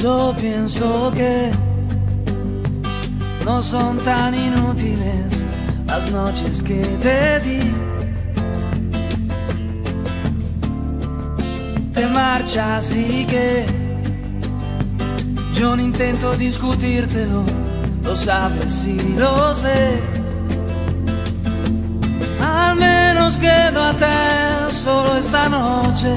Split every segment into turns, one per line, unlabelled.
Yo pienso que no son tan inútiles las noches que te di. Te marchas y que yo no intento discutírtelo, lo sabes y lo sé. Al menos quedo a te solo esta noche.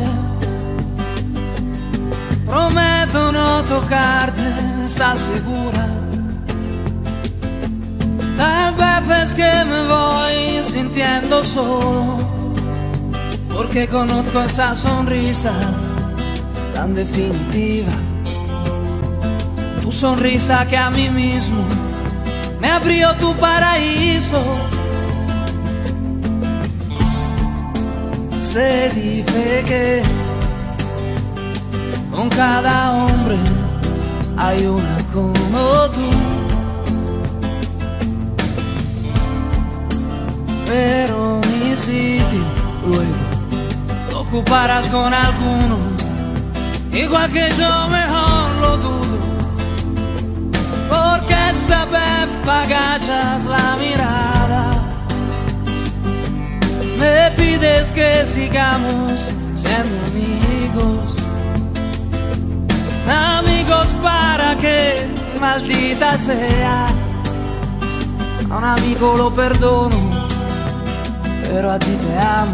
Prometo no tocarte, ¿estás segura? Tal vez es que me voy sintiendo solo, porque conozco esa sonrisa tan definitiva. Tu sonrisa que a mí mismo me abrió tu paraíso. Se dice que con cada hombre hay una como tú, pero mi sitio luego lo ocuparás con alguno, igual que yo, mejor lo dudo, porque esta vez agachas la mirada, me pides que sigamos siendo amigos. Amigos para que, maldita sea, a un amigo lo perdono, pero a ti te amo.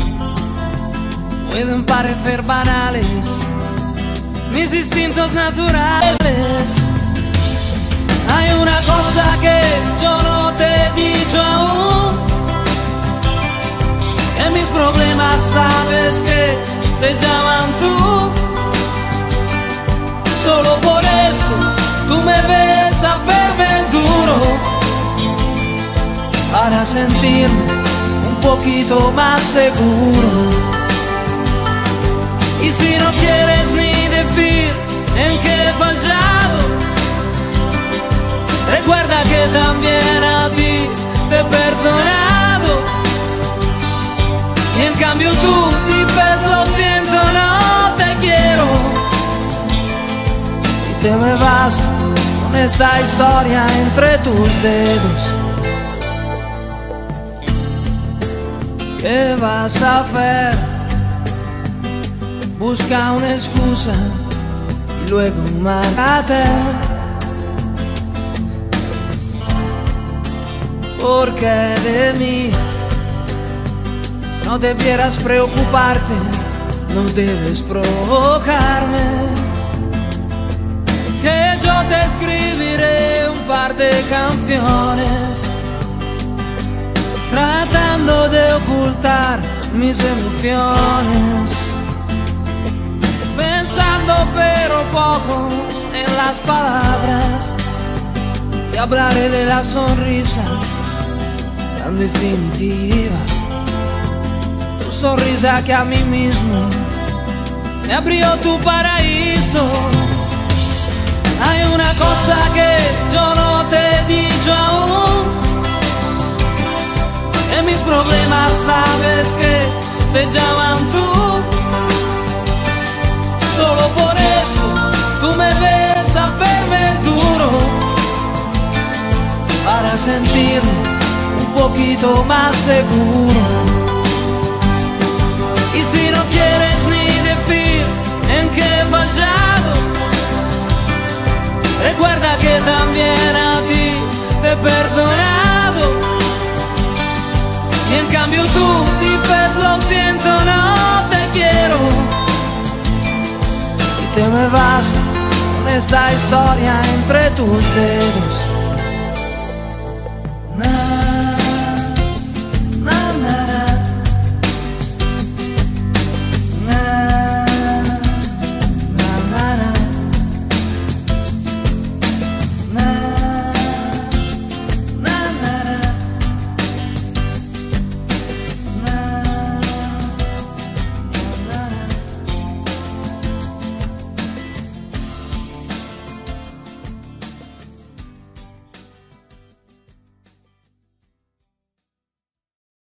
Pueden parecer banales mis instintos naturales. Hay una cosa que yo no te he dicho aún, que mis problemas sabes que se llaman tú. Solo por eso tú me ves hacerme duro, para sentirme un poquito más seguro. Y si no quieres ni decir en qué he fallado, recuerda que también a ti te he perdonado. Y en cambio tú dices lo siento, no te quiero. Te me vas con esta historia entre tus dedos. ¿Qué vas a hacer? Busca una excusa y luego mátate, porque de mí no debieras preocuparte, no debes provocarme. Que yo te escribiré un par de canciones, tratando de ocultar mis emociones, pensando pero poco en las palabras, y hablaré de la sonrisa tan definitiva. Tu sonrisa que a mí mismo me abrió tu paraíso. Hay una cosa que yo no te he dicho aún, que mis problemas sabes que se llaman tú. Solo por eso tú me ves hacerme duro, para sentirme un poquito más seguro. Y si no quieres ni decir en qué he fallado, recuerda que también a ti te he perdonado. Y en cambio tú dices lo siento, no te quiero. Y te me vas con esta historia entre tus dedos.